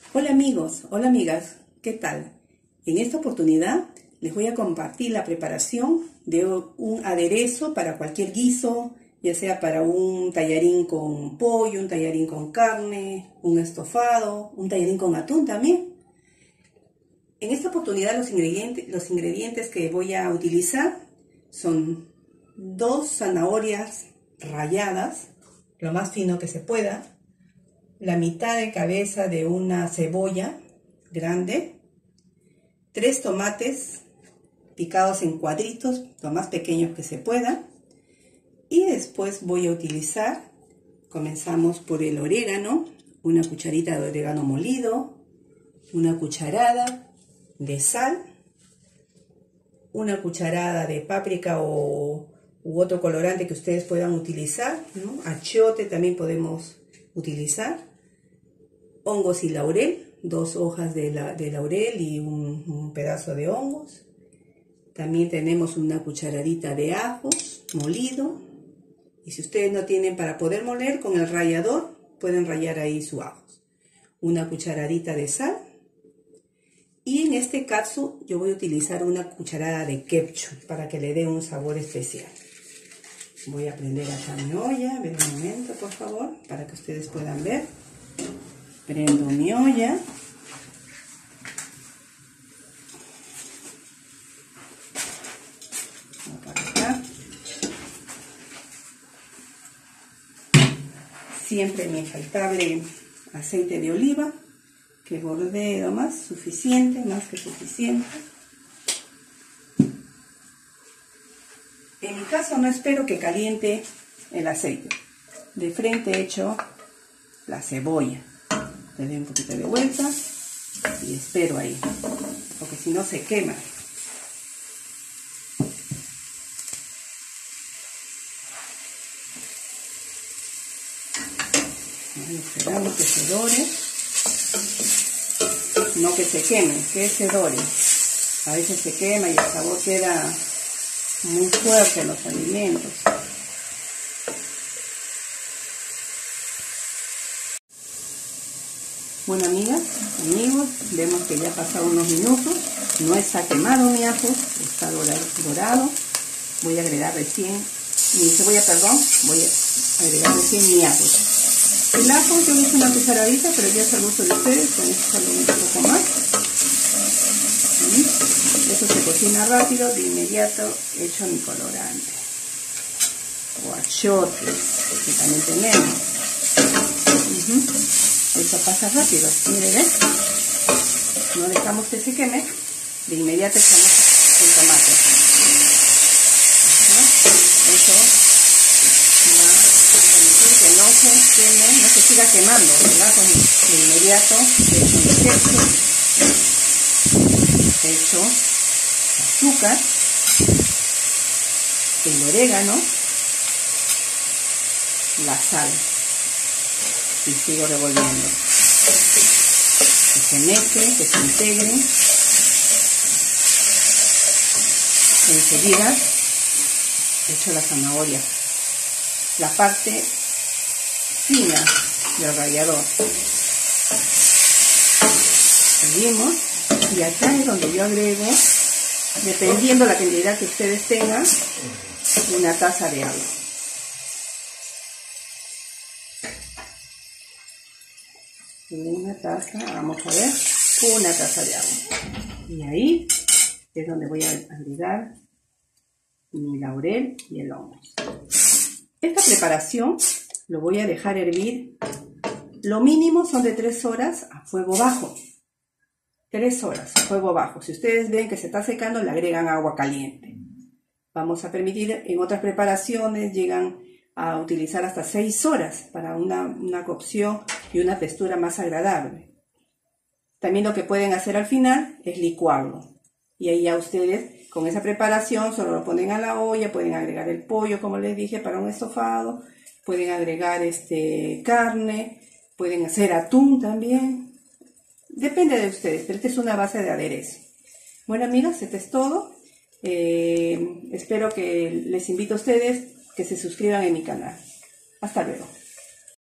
Hola amigos, hola amigas, ¿qué tal? En esta oportunidad les voy a compartir la preparación de un aderezo para cualquier guiso, ya sea para un tallarín con pollo, un tallarín con carne, un estofado, un tallarín con atún también. En esta oportunidad los ingredientes que voy a utilizar son 2 zanahorias ralladas, lo más fino que se pueda, la mitad de cabeza de una cebolla grande, 3 tomates picados en cuadritos, lo más pequeños que se pueda, y después voy a utilizar, comenzamos por el orégano, una cucharita de orégano molido, una cucharada de sal, una cucharada de páprica u otro colorante que ustedes puedan utilizar, ¿no? Achiote también podemos utilizar, hongos y laurel, 2 hojas de laurel y un pedazo de hongos. También tenemos una cucharadita de ajos molido, y si ustedes no tienen para poder moler, con el rallador pueden rallar ahí su ajos. Una cucharadita de sal, y en este caso yo voy a utilizar una cucharada de ketchup para que le dé un sabor especial. Voy a prender acá mi olla, ven un momento por favor, para que ustedes puedan ver. Prendo mi olla. Acá. Siempre mi infaltable aceite de oliva, que bordee nomás, suficiente, más que suficiente. En mi caso no espero que caliente el aceite. De frente echo la cebolla. Le doy un poquito de vuelta y espero ahí, porque si no se quema. Esperamos que se dore, no que se queme, que se dore. A veces se quema y el sabor queda muy fuerte en los alimentos. Bueno, amigas, amigos, vemos que ya ha pasado unos minutos, no está quemado mi ajo, está dorado. Voy a agregar recién mi cebolla, voy a agregar recién mi ajo. El ajo yo uso una cucharadita, pero ya es al gusto de ustedes, con esto salgo un poco más. Eso se cocina rápido, de inmediato echo mi colorante. O achiotes, que también tenemos. Eso pasa rápido, mire, ¿ves? No dejamos que se queme, de inmediato echamos el tomate. Eso va a permitir que no se queme, no se siga quemando, ¿verdad? De inmediato echo mi ketchup, echo azúcar, el orégano, la sal. Y sigo revolviendo, que se mezcle, que se integre. Enseguida echo la zanahoria, la parte fina del rallador. Seguimos, y acá es donde yo agrego, dependiendo la cantidad que ustedes tengan, una taza de agua. Una taza, vamos a ver, una taza de agua. Y ahí es donde voy a agregar mi laurel y el hongo. Esta preparación lo voy a dejar hervir, lo mínimo son de 3 horas a fuego bajo. 3 horas a fuego bajo. Si ustedes ven que se está secando, le agregan agua caliente. Vamos a permitir, en otras preparaciones llegan a utilizar hasta 6 horas para una cocción y una textura más agradable. También lo que pueden hacer al final es licuarlo. Y ahí ya ustedes con esa preparación solo lo ponen a la olla, pueden agregar el pollo, como les dije, para un estofado, pueden agregar carne, pueden hacer atún también. Depende de ustedes, pero esta es una base de aderezo. Bueno, amigas, esto es todo. Espero que les invito a ustedes que se suscriban en mi canal. Hasta luego.